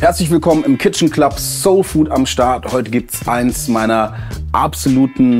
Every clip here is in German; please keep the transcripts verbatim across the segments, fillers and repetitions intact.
Herzlich willkommen im Kitchen Club Soul Food am Start. Heute gibt es eins meiner absoluten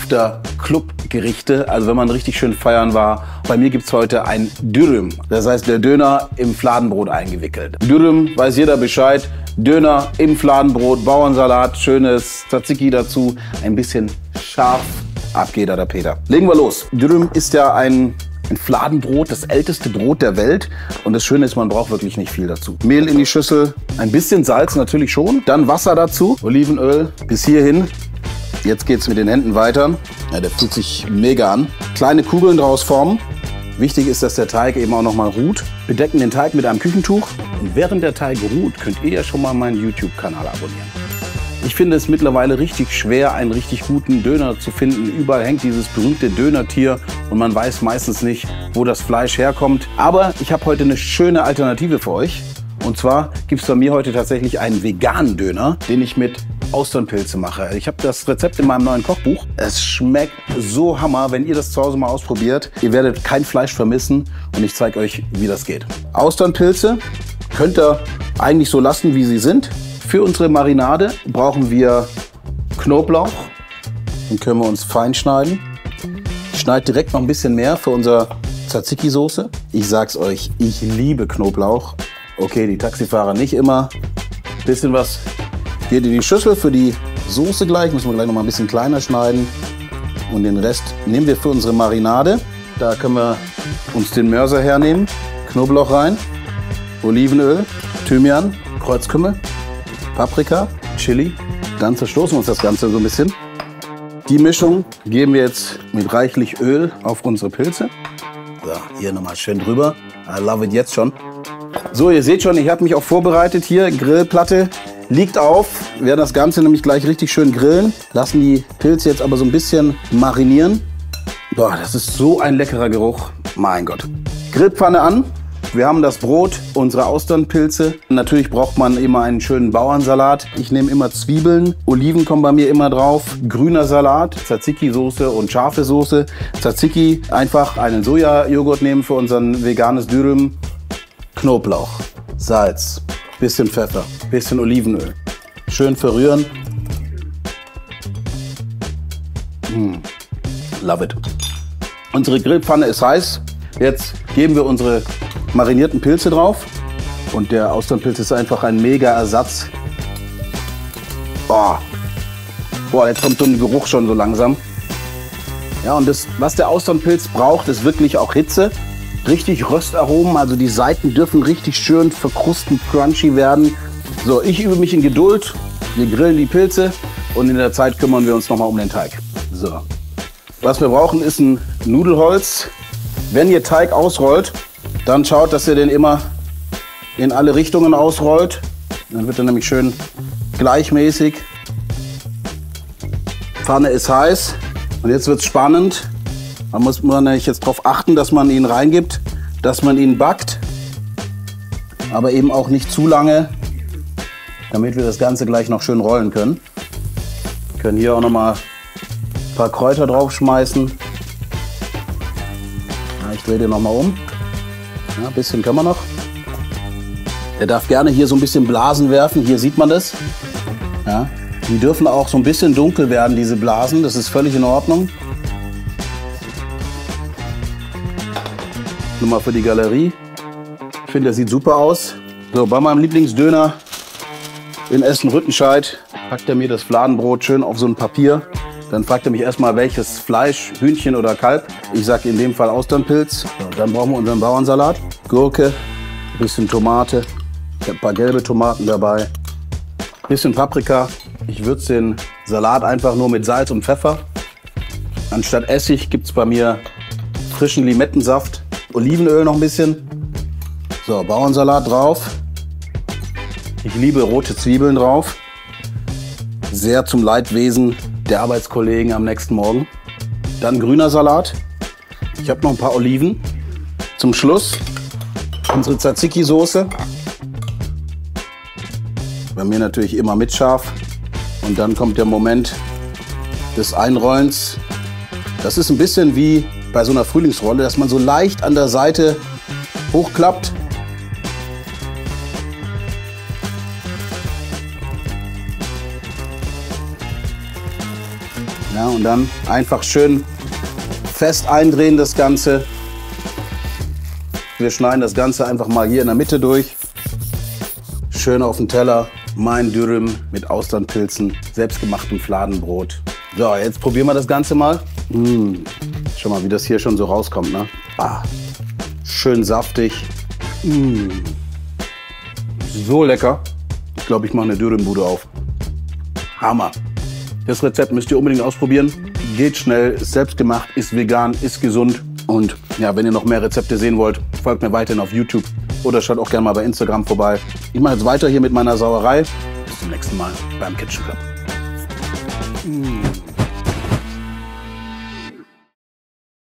After-Club-Gerichte. Also wenn man richtig schön feiern war. Bei mir gibt es heute ein Dürüm. Das heißt, der Döner im Fladenbrot eingewickelt. Dürüm, weiß jeder Bescheid. Döner im Fladenbrot, Bauernsalat, schönes Tzatziki dazu. Ein bisschen scharf. Ab geht da der Peter. Legen wir los. Dürüm ist ja ein Ein Fladenbrot, das älteste Brot der Welt. Und das Schöne ist, man braucht wirklich nicht viel dazu. Mehl in die Schüssel, ein bisschen Salz natürlich schon. Dann Wasser dazu, Olivenöl bis hierhin. Jetzt geht es mit den Händen weiter. Ja, der fühlt sich mega an. Kleine Kugeln draus formen. Wichtig ist, dass der Teig eben auch noch mal ruht. Bedecken den Teig mit einem Küchentuch. Und während der Teig ruht, könnt ihr ja schon mal meinen YouTube-Kanal abonnieren. Ich finde es mittlerweile richtig schwer, einen richtig guten Döner zu finden. Überall hängt dieses berühmte Dönertier und man weiß meistens nicht, wo das Fleisch herkommt. Aber ich habe heute eine schöne Alternative für euch. Und zwar gibt es bei mir heute tatsächlich einen veganen Döner, den ich mit Austernpilze mache. Ich habe das Rezept in meinem neuen Kochbuch. Es schmeckt so Hammer, wenn ihr das zu Hause mal ausprobiert. Ihr werdet kein Fleisch vermissen und ich zeige euch, wie das geht. Austernpilze könnt ihr eigentlich so lassen, wie sie sind. Für unsere Marinade brauchen wir Knoblauch. Den können wir uns fein schneiden. Ich schneide direkt noch ein bisschen mehr für unsere Tzatziki-Soße. Ich sag's euch, ich liebe Knoblauch. Okay, die Taxifahrer nicht immer. Bisschen was geht in die Schüssel für die Soße gleich. Müssen wir gleich noch mal ein bisschen kleiner schneiden. Und den Rest nehmen wir für unsere Marinade. Da können wir uns den Mörser hernehmen. Knoblauch rein, Olivenöl, Thymian, Kreuzkümmel, Paprika, Chili. Dann zerstoßen wir uns das Ganze so ein bisschen. Die Mischung geben wir jetzt mit reichlich Öl auf unsere Pilze. So, hier nochmal schön drüber. I love it jetzt schon. So, ihr seht schon, ich habe mich auch vorbereitet hier. Grillplatte liegt auf. Wir werden das Ganze nämlich gleich richtig schön grillen. Lassen die Pilze jetzt aber so ein bisschen marinieren. Boah, das ist so ein leckerer Geruch. Mein Gott. Grillpfanne an. Wir haben das Brot, unsere Austernpilze. Natürlich braucht man immer einen schönen Bauernsalat. Ich nehme immer Zwiebeln, Oliven kommen bei mir immer drauf, grüner Salat, Tzatziki-Soße und scharfe Soße. Tzatziki, einfach einen Sojajoghurt nehmen für unseren veganes Dürüm. Knoblauch, Salz, bisschen Pfeffer, bisschen Olivenöl. Schön verrühren. Mmh. Love it. Unsere Grillpfanne ist heiß. Jetzt geben wir unsere marinierten Pilze drauf und der Austernpilz ist einfach ein mega Ersatz. Boah. Boah, jetzt kommt so ein Geruch schon so langsam. Ja, und das, was der Austernpilz braucht, ist wirklich auch Hitze. Richtig Röstaromen, also die Seiten dürfen richtig schön verkrustend crunchy werden. So, ich übe mich in Geduld. Wir grillen die Pilze und in der Zeit kümmern wir uns nochmal um den Teig. So. Was wir brauchen, ist ein Nudelholz. Wenn ihr Teig ausrollt, dann schaut, dass ihr den immer in alle Richtungen ausrollt. Dann wird er nämlich schön gleichmäßig. Pfanne ist heiß und jetzt wird es spannend. Da muss man nämlich jetzt darauf achten, dass man ihn reingibt, dass man ihn backt, aber eben auch nicht zu lange, damit wir das Ganze gleich noch schön rollen können. Wir können hier auch noch mal ein paar Kräuter drauf schmeißen. Ich drehe den noch mal um. Ja, ein bisschen können wir noch. Der darf gerne hier so ein bisschen Blasen werfen. Hier sieht man das. Ja, die dürfen auch so ein bisschen dunkel werden, diese Blasen. Das ist völlig in Ordnung. Nur mal für die Galerie. Ich finde, der sieht super aus. So, bei meinem Lieblingsdöner in Essen-Rüttenscheid packt er mir das Fladenbrot schön auf so ein Papier. Dann fragt er mich erstmal, welches Fleisch, Hühnchen oder Kalb. Ich sage in dem Fall Austernpilz. So, dann brauchen wir unseren Bauernsalat. Gurke, ein bisschen Tomate, ich habe ein paar gelbe Tomaten dabei, ein bisschen Paprika. Ich würze den Salat einfach nur mit Salz und Pfeffer. Anstatt Essig gibt es bei mir frischen Limettensaft, Olivenöl noch ein bisschen. So, Bauernsalat drauf. Ich liebe rote Zwiebeln drauf. Sehr zum Leidwesen der Arbeitskollegen am nächsten Morgen. Dann grüner Salat. Ich habe noch ein paar Oliven. Zum Schluss unsere Tzatziki-Soße. Bei mir natürlich immer mit scharf. Und dann kommt der Moment des Einrollens. Das ist ein bisschen wie bei so einer Frühlingsrolle, dass man so leicht an der Seite hochklappt. Ja, und dann einfach schön fest eindrehen das Ganze. Wir schneiden das Ganze einfach mal hier in der Mitte durch. Schön auf den Teller. Mein Dürüm mit Austernpilzen, selbstgemachtem Fladenbrot. So, jetzt probieren wir das Ganze mal. Mmh. Schau mal, wie das hier schon so rauskommt, ne? Ah, schön saftig. Mmh. So lecker. Ich glaube, ich mache eine Dürümbude auf. Hammer. Das Rezept müsst ihr unbedingt ausprobieren. Geht schnell, ist selbstgemacht, ist vegan, ist gesund. Und ja, wenn ihr noch mehr Rezepte sehen wollt, folgt mir weiterhin auf YouTube oder schaut auch gerne mal bei Instagram vorbei. Ich mache jetzt weiter hier mit meiner Sauerei. Bis zum nächsten Mal beim Kitchen Club. Mmh.